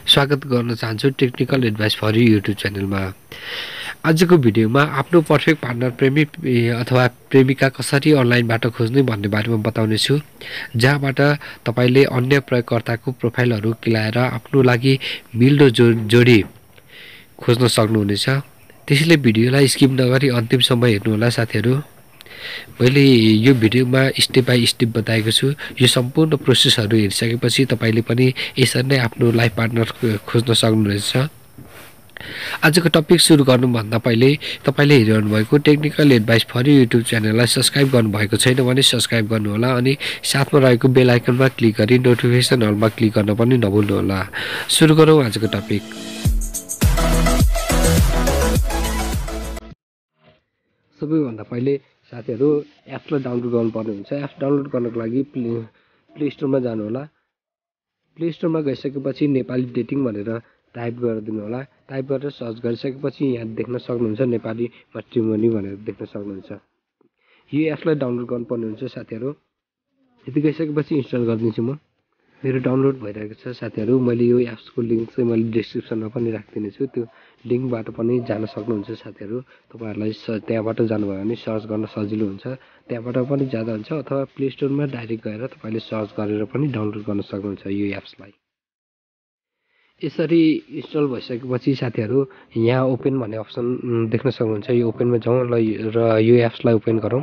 स्वागत गर्न चाहन्छु technical advice for you YouTube च्यानलमा। आजको भिडियोमा आफ्नो पर्फेक्ट पार्टनर अथवा प्रेमिका कसरी अनलाइनबाट खोज्ने भन्ने बारेमा बताउने छु, जहाँबाट तपाईले अन्य प्रयोगकर्ताको प्रोफाइलहरू क्लियाएर आफ्नो लागि मिल्दो जोडी खोज्न सक्नुहुनेछ। त्यसैले भिडियोलाई स्किप नगरी अन्तिमसम्म हेर्नुहोला साथीहरू। मैले यो भिडियोमा स्टेप बाई स्टेप बताएको छु। यो सम्पूर्ण प्रोसेसहरू हेरिसकेपछि तपाईले पनि यसरी नै आफ्नो लाइफ पार्टनर खोज्न सक्नुहुनेछ। आजको टपिक सुरु गर्नुभन्दा पहिले तपाईले हेरिरहनु भएको technical advice for you YouTube च्यानललाई सब्स्क्राइब गर्नुभएको छैन भने सब्स्क्राइब गर्नुहोला अनि साथमा रहेको बेल आइकनमा क्लिक गरी नोटिफिकेसन हलमा क्लिक गर्न पनि नभुल्नुहोला। सुरु गरौँ आजको टपिक। सबैभन्दा पहिले साथीहरू एप्सलाई डाउनलोड गर्नुपर्ने हुन्छ। एप्स डाउनलोड गर्नको लागि प्ले स्टोरमा जानुहोला। प्ले स्टोरमा गइसकेपछि नेपाली डेटिङ भनेर टाइप गरिदिनु होला। टाइप गरेर सर्च गरिसकेपछि यहाँ देख्न सक्नुहुन्छ नेपाली म्याट्रिमोनी भनेर देख्न सक्नुहुन्छ। यो एप्सलाई डाउनलोड गर्नुपर्ने हुन्छ साथीहरू। यति गइसकेपछि इन्स्टल गरिदिन्छु म। मेरो डाउनलोड भइरहेको छ साथीहरू। मैले यो एप्सको लिङ्क चाहिँ मैले डिस्क्रिप्सनमा पनि राखिदिनेछु। त्यो लिङ्कबाट पनि जान सक्नुहुन्छ साथीहरू। तपाईँहरूलाई त्यहाँबाट जानुभयो भने सर्च गर्न सजिलो हुन्छ। त्यहाँबाट पनि जाँदा हुन्छ अथवा प्ले स्टोरमा डाइरेक्ट गएर तपाईँले सर्च गरेर पनि डाउनलोड गर्न सक्नुहुन्छ यो एप्सलाई। यसरी इन्स्टल भइसकेपछि साथीहरू यहाँ ओपन भन्ने अप्सन देख्न सक्नुहुन्छ। यो ओपनमा जाउँ र यो एप्सलाई ओपन गरौँ।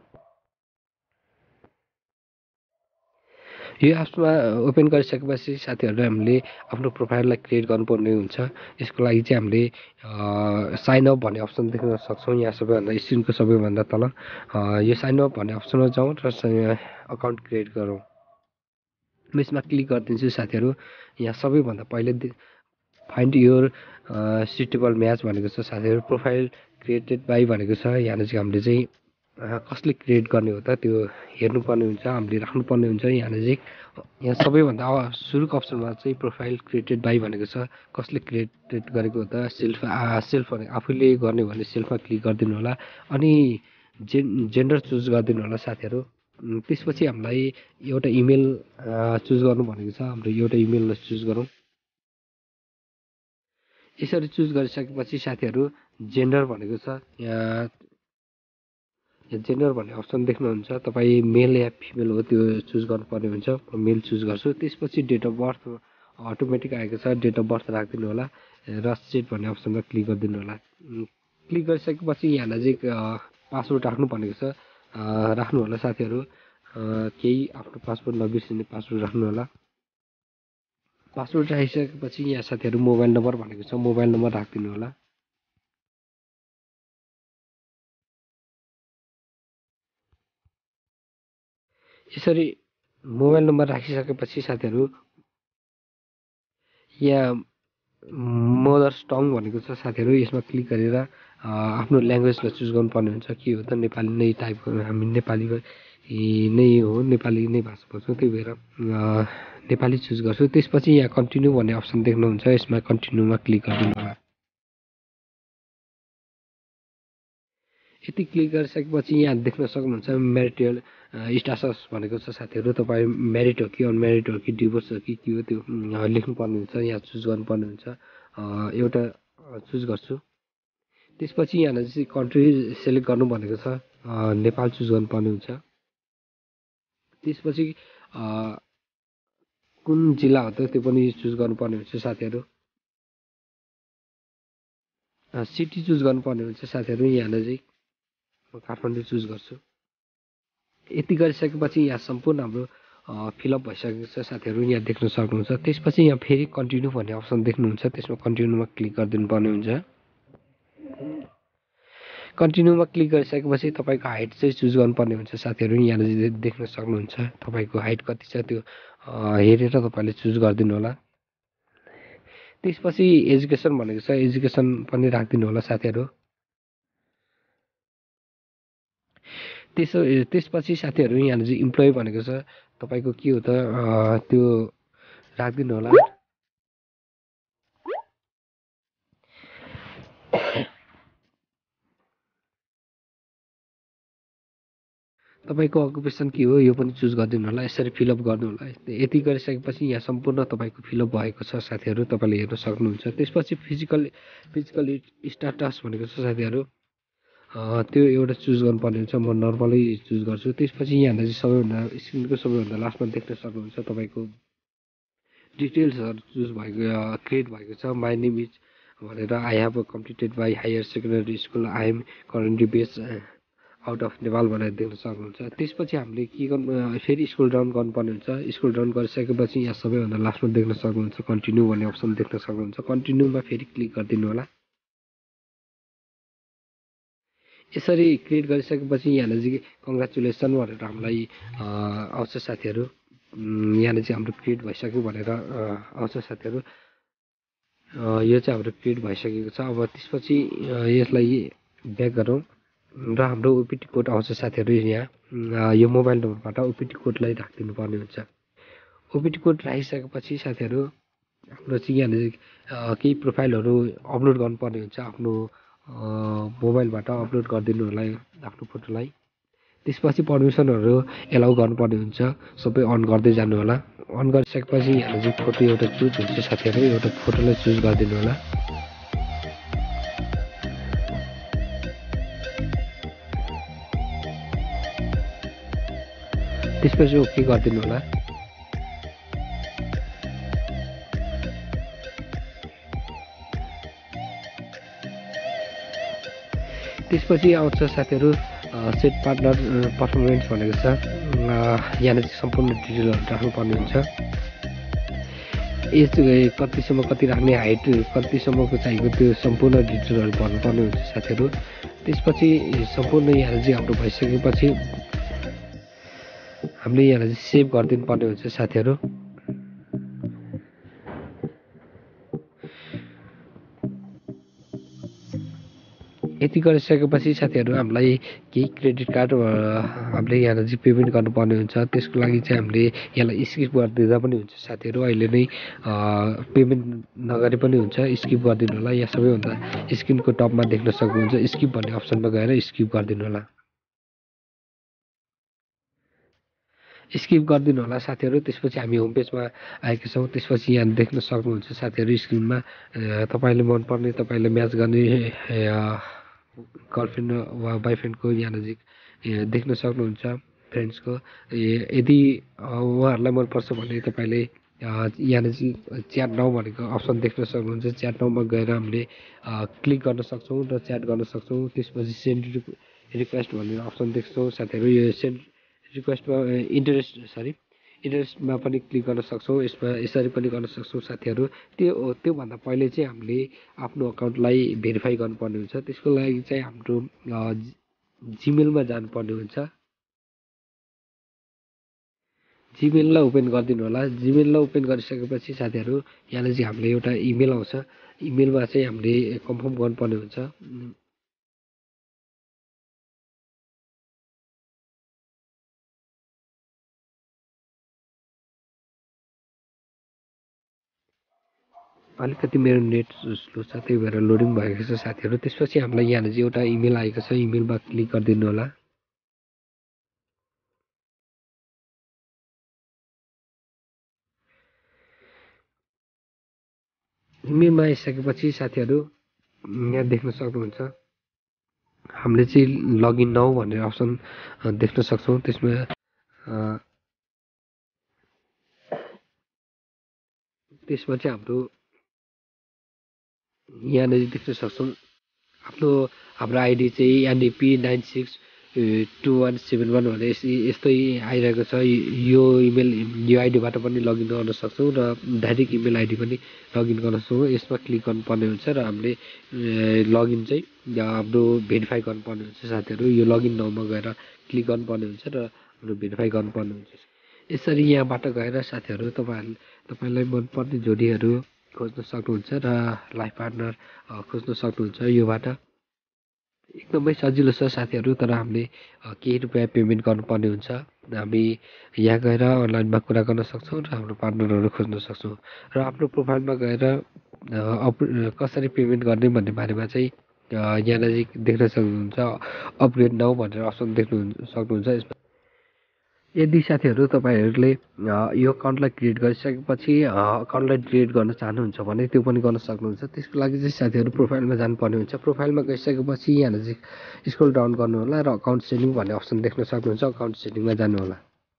यो एप्समा ओपन गरिसकेपछि साथीहरू हामीले आफ्नो प्रोफाइललाई क्रिएट गर्नुपर्ने हुन्छ। यसको लागि चाहिँ हामीले साइन अप भन्ने अप्सन देख्न सक्छौँ। यहाँ सबैभन्दा स्क्रिनको सबैभन्दा तल यो साइन अप भन्ने अप्सनमा जाउँ र अकाउन्ट क्रिएट गरौँ। म यसमा क्लिक गरिदिन्छु साथीहरू। यहाँ सबैभन्दा पहिले फाइन्ड योर सुटेबल म्याच भनेको छ साथीहरू। प्रोफाइल क्रिएटेड बाई भनेको छ। यहाँ चाहिँ हामीले चाहिँ कसले क्रिएट गर्ने हो त त्यो हेर्नुपर्ने हुन्छ, हामीले राख्नुपर्ने हुन्छ। यहाँ सबैभन्दा सुरुको अप्सनमा चाहिँ प्रोफाइल क्रिएटेड बाई भनेको छ। कसले क्रिएटेड गरेको हो त सेल्फ भने आफूले गर्ने भने सेल्फमा क्लिक गरिदिनु होला अनि जेन्डर चुज गरिदिनु होला साथीहरू। त्यसपछि हामीलाई एउटा इमेल चुज गर्नु भनेको छ। हाम्रो एउटा इमेललाई चुज गरौँ। यसरी चुज गरिसकेपछि साथीहरू जेन्डर भनेको छ। यहाँ जेन्डर भन्ने अप्सन देख्नुहुन्छ। तपाईँ मेल या फिमेल हो त्यो चुज गर्नुपर्ने हुन्छ। म मेल चुज गर्छु। त्यसपछि डेट अफ बर्थ अटोमेटिक आएको छ। डेट अफ बर्थ राखिदिनु होला र सेट भन्ने अप्सनमा क्लिक गरिदिनु होला। क्लिक गरिसकेपछि यहाँलाई चाहिँ पासवर्ड राख्नु भनेको छ। राख्नु होला साथीहरू। केही आफ्नो पासवर्ड नबिर्सिने पासवर्ड राख्नु होला। पासवर्ड राखिसकेपछि यहाँ साथीहरू मोबाइल नम्बर भनेको छ। मोबाइल नम्बर राखिदिनु होला। यसरी मोबाइल नम्बर राखिसकेपछि साथीहरू यहाँ मदर्स टङ भनेको छ साथीहरू। यसमा क्लिक गरेर आफ्नो ल्याङ्ग्वेजलाई चुज गर्नुपर्ने हुन्छ। के हो त नेपाली नै टाइप गर्नु। हामी नेपाली नै हो, नेपाली नै भाषा बोल्छौँ, त्यही भएर नेपाली चुज गर्छु। त्यसपछि यहाँ कन्टिन्यू भन्ने अप्सन देख्नुहुन्छ। यसमा कन्टिन्यूमा क्लिक गरिदिनु होला। यति क्लिक गरिसकेपछि यहाँ देख्न सक्नुहुन्छ म्यारिटल स्टाटस भनेको छ साथीहरू। तपाईँ म्यारिड हो कि अनम्यारिड हो कि डिभोर्स हो कि के हो त्यो लेख्नुपर्ने हुन्छ। यहाँ चुज गर्नुपर्ने हुन्छ। एउटा चुज गर्छु। त्यसपछि यहाँ चाहिँ कन्ट्री सेलेक्ट गर्नु भनेको छ। नेपाल चुज गर्नुपर्ने हुन्छ। त्यसपछि कुन जिल्ला हो त त्यो पनि चुज गर्नुपर्ने हुन्छ साथीहरू। सिटी चुज गर्नुपर्ने हुन्छ साथीहरू। यहाँ चाहिँ म काठमाडौँ चुज गर्छु। यति गरिसकेपछि यहाँ सम्पूर्ण हाम्रो फिलअप भइसकेको छ साथीहरू। यहाँ देख्न सक्नुहुन्छ। त्यसपछि यहाँ फेरि कन्टिन्यू भन्ने अप्सन देख्नुहुन्छ। त्यसमा कन्टिन्यूमा क्लिक गरिदिनु पर्ने हुन्छ। कन्टिन्यूमा क्लिक गरिसकेपछि तपाईँको हाइट चाहिँ चुज गर्नुपर्ने हुन्छ साथीहरू। यहाँ देख्न सक्नुहुन्छ तपाईँको हाइट कति छ त्यो हेरेर तपाईँले चुज गरिदिनु होला। त्यसपछि एजुकेसन भनेको छ। एजुकेसन पनि राखिदिनु होला साथीहरू। त्यसपछि साथीहरू यहाँ चाहिँ इम्प्लोइ भनेको छ। तपाईँको के हो त त्यो राखिदिनु होला। तपाईँको अकुपेसन के हो यो पनि चुज गरिदिनु होला। यसरी फिलअप गर्नु होला। यति गरिसकेपछि यहाँ सम्पूर्ण तपाईँको फिलअप भएको छ साथीहरू, तपाईँले हेर्न सक्नुहुन्छ। त्यसपछि फिजिकल स्ट्याटस भनेको छ साथीहरू, त्यो एउटा चुज गर्नुपर्ने हुन्छ। म नर्मलै चुज गर्छु। त्यसपछि यहाँनिर चाहिँ सबैभन्दा स्क्रिनको सबैभन्दा लास्टमा देख्न सक्नुहुन्छ तपाईँको डिटेल्सहरू चुज भएको क्रिएट भएको छ। माई नेम इज भनेर I have completed by higher secondary school, I am currently base out of Nepal भनेर देख्न सक्नुहुन्छ। त्यसपछि हामीले के गर्नु, फेरि स्क्रोल डाउन गर्नुपर्ने हुन्छ। स्क्रोल डाउन गरिसकेपछि यहाँ सबैभन्दा लास्टमा देख्न सक्नुहुन्छ कन्टिन्यू भन्ने अप्सन देख्न सक्नुहुन्छ। कन्टिन्यूमा फेरि क्लिक गरिदिनु होला। यसरी क्रिएट गरिसकेपछि यहाँनिर चाहिँ कङ्ग्रेचुलेसन भनेर हामीलाई आउँछ साथीहरू। यहाँनिर चाहिँ हाम्रो क्रिएट भइसक्यो भनेर आउँछ साथीहरू। यो चाहिँ हाम्रो क्रिएट भइसकेको छ। अब त्यसपछि यसलाई ब्याक गरौँ र हाम्रो ओपिटी कोड आउँछ साथीहरू। यहाँ यो मोबाइल नम्बरबाट ओपिटी कोडलाई राखिदिनु पर्ने हुन्छ। ओपिटी कोड राखिसकेपछि साथीहरू आफ्नो चाहिँ यहाँनिर केही प्रोफाइलहरू अपलोड गर्नुपर्ने हुन्छ। आफ्नो मोबाइलबाट अपलोड गरिदिनु होला आफ्नो फोटोलाई। त्यसपछि पर्मिसनहरू एलाउ गर्नुपर्ने हुन्छ। सबै अन गर्दै जानु होला। अन गरिसकेपछि यहाँनिर चाहिँ फोटो एउटा चुज हुन्छ साथीहरू। एउटा फोटोलाई चुज गरिदिनु होला। त्यसपछि ओके गरिदिनु होला। त्यसपछि आउँछ साथीहरू सेट पार्टनर पर्फर्मेन्स भनेको छ। यहाँनिर चाहिँ सम्पूर्ण डिटेलहरू राख्नुपर्ने हुन्छ। एज कतिसम्म कति राख्ने, हाइट कतिसम्मको चाहिएको त्यो सम्पूर्ण डिटेलहरू भन्नुपर्ने हुन्छ साथीहरू। त्यसपछि सम्पूर्ण यहाँ चाहिँ हाम्रो भइसकेपछि हामीले यहाँलाई चाहिँ सेभ गरिदिनु पर्ने हुन्छ साथीहरू। यति गरिसकेपछि साथीहरू हामीलाई केही क्रेडिट कार्ड हामीले यहाँनिर चाहिँ पेमेन्ट गर्नुपर्ने हुन्छ। त्यसको लागि चाहिँ हामीले यसलाई स्किप गरिदिँदा पनि हुन्छ साथीहरू। अहिले नै पेमेन्ट नगरे पनि हुन्छ, स्किप गरिदिनु होला। यहाँ सबैभन्दा स्क्रिनको टपमा देख्न सक्नुहुन्छ स्किप भन्ने अप्सनमा गएर स्किप गरिदिनु होला। स्किप गरिदिनु होला साथीहरू। त्यसपछि हामी होम पेजमा आएका छौँ। त्यसपछि यहाँ देख्न सक्नुहुन्छ साथीहरू स्क्रिनमा तपाईँले मनपर्ने, तपाईँले म्याच गर्ने गर्लफ्रेन्ड वा बोयफ्रेन्डको यहाँ नजिक देख्न सक्नुहुन्छ फ्रेन्ड्सको। यदि उहाँहरूलाई मनपर्छ भने तपाईँले यहाँनिर चाहिँ च्याट नाउ भनेको अप्सन देख्न सक्नुहुन्छ। च्याट नाउमा गएर हामीले क्लिक गर्न सक्छौँ र च्याट गर्न सक्छौँ। त्यसपछि सेन्ड रिक्वेस्ट भन्ने अप्सन देख्छौँ साथीहरू। यो सेन्ड रिक्वेस्टमा इन्ट्रेस्टमा पनि क्लिक गर्न सक्छौँ। यसमा यसरी पनि गर्न सक्छौँ साथीहरू। त्योभन्दा पहिले चाहिँ हामीले आफ्नो अकाउन्टलाई भेरिफाई गर्नुपर्ने हुन्छ। त्यसको लागि चाहिँ हाम्रो जिमेलमा जानुपर्ने हुन्छ। जिमेललाई ओपन गरिदिनु होला। जिमेललाई ओपन गरिसकेपछि साथीहरू यहाँनिर चाहिँ हामीले एउटा इमेल आउँछ। इमेलमा चाहिँ हामीले कन्फर्म गर्नुपर्ने हुन्छ। अलिकति मेरो नेट स्लो छ, त्यही भएर लोडिङ भएको छ साथीहरू। त्यसपछि हामीलाई यहाँनिर चाहिँ एउटा इमेल आएको छ। इमेलमा क्लिक गरिदिनु होला। इमेलमा आइसकेपछि साथीहरू यहाँ देख्न सक्नुहुन्छ हामीले चाहिँ लगइन नाउ भन्ने अप्सन देख्न सक्छौँ। त्यसमा चाहिँ हाम्रो यहाँनिर देख्न सक्छौँ हाम्रो आइडी चाहिँ एनएपी 962171 भनेर यस्तै आइरहेको छ। यो आइडीबाट पनि लगइन गर्न सक्छौँ र डाइरेक्ट इमेल आइडी पनि लगइन गर्न सक्छौँ। यसमा क्लिक गर्नुपर्ने हुन्छ र हामीले लगइन चाहिँ हाम्रो भेरिफाई गर्नुपर्ने हुन्छ साथीहरू। यो लगइन नाउमा गएर क्लिक गर्नुपर्ने हुन्छ र हाम्रो भेरिफाई गर्नुपर्ने हुन्छ। यसरी यहाँबाट गएर साथीहरू तपाईँलाई मनपर्ने जोडीहरू खोज्न सक्नुहुन्छ र लाइफ पार्टनर खोज्न सक्नुहुन्छ। योबाट एकदमै सजिलो छ साथीहरू। तर हामीले केही रुपियाँ पेमेन्ट गर्नुपर्ने हुन्छ। हामी यहाँ गएर अनलाइनमा कुरा गर्न सक्छौँ र हाम्रो पार्टनरहरू खोज्न सक्छौँ। र आफ्नो प्रोफाइलमा गएर कसरी पेमेन्ट गर्ने भन्ने बारेमा चाहिँ यहाँ नजिक देख्न सक्नुहुन्छ अपग्रेड नाउ भनेर अप्सन देख्नु सक्नुहुन्छ। यसमा यदि साथीहरू तपाईँहरूले यो अकाउन्टलाई क्रिएट गरिसकेपछि अकाउन्टलाई डिलिट गर्न चाहनुहुन्छ भने त्यो पनि गर्न सक्नुहुन्छ। त्यसको लागि चाहिँ साथीहरू प्रोफाइलमा जानुपर्ने हुन्छ। प्रोफाइलमा गइसकेपछि यहाँनिर चाहिँ स्क्रोल डाउन गर्नुहोला र अकाउन्ट सेटिङ भन्ने अप्सन देख्न सक्नुहुन्छ। अकाउन्ट सेटिङमा जानुहोला।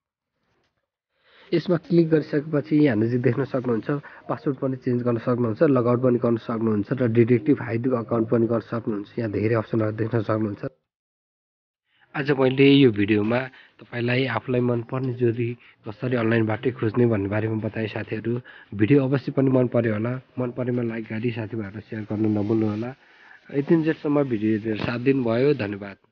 यसमा क्लिक गरिसकेपछि यहाँनिर चाहिँ देख्न सक्नुहुन्छ पासवर्ड पनि चेन्ज गर्न सक्नुहुन्छ, लगआउट पनि गर्न सक्नुहुन्छ र डिटेक्टिभ हाइड अकाउन्ट पनि गर्न सक्नुहुन्छ। यहाँ धेरै अप्सनहरू देख्न सक्नुहुन्छ। आज मैले यो भिडियोमा तपाईँलाई आफूलाई मनपर्ने जोडी कसरी अनलाइनबाटै खोज्ने भन्ने बारेमा बताएँ साथीहरू। भिडियो अवश्य पनि मन पर्यो होला। मन परेमा लाइक गरी साथीभाइहरूलाई सेयर गर्नु नभुल्नु होला। यति जेठसम्म भिडियो हेरेर साथ दिनुभयो, धन्यवाद।